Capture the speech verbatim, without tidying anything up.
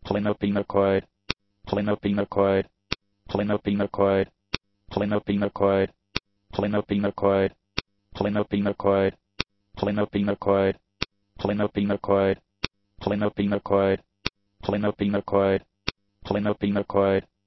clinopinacoid, clinopinacoid, clinopinacoid, clinopinacoid, clinopinacoid, clinopinacoid, clinopinacoid, clinopinacoid, clinopinacoid, clinopinacoid, clinopinacoid,